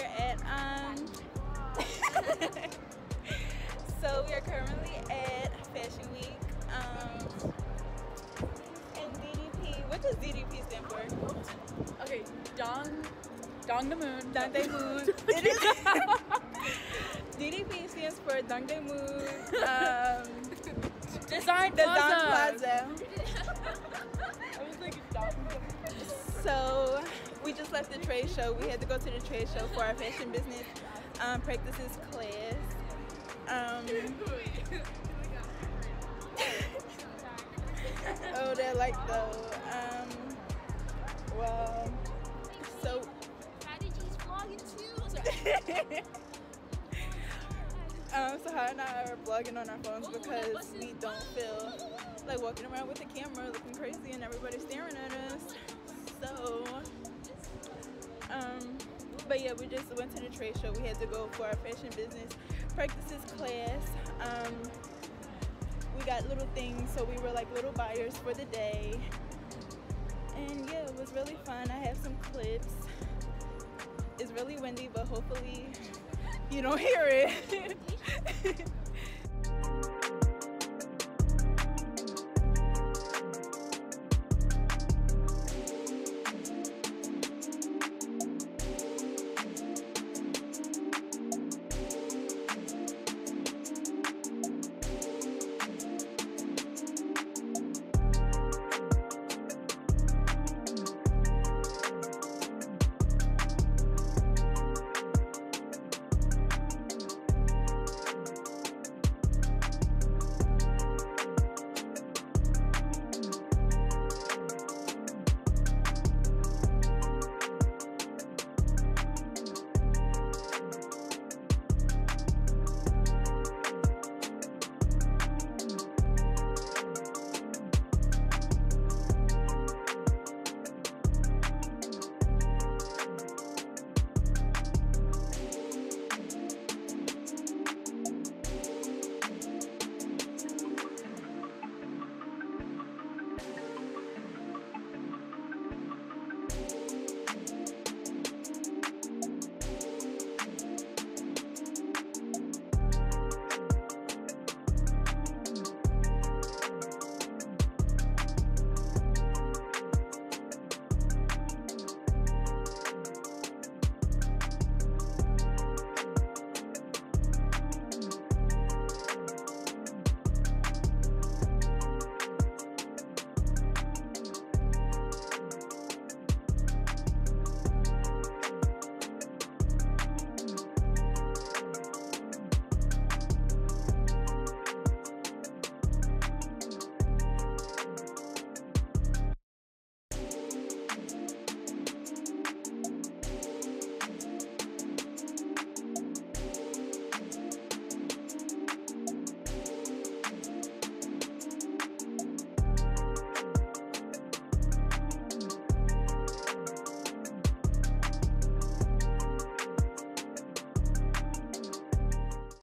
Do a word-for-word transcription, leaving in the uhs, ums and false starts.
we're at um so we are currently at Fashion Week um and D D P. What does D D P stand for? Okay, Dong, Dong the Moon. Dong Dae Moon. It is. D D P stands for Dong Dae Moon. Um, Design Design Plaza. Plaza. I was like, so we just left the trade show. We had to go to the trade show for our fashion business um, practices class. Um, oh, that light though. Um, well, so. um, so Hannah and I are vlogging on our phones because we don't feel like walking around with the camera looking crazy and everybody staring at us. So, um, but yeah, we just went to the trade show. We had to go for our fashion business practices class. Um, we got little things, so we were like little buyers for the day. And yeah, it was really fun. I have some clips. It's really windy, but hopefully you don't hear it.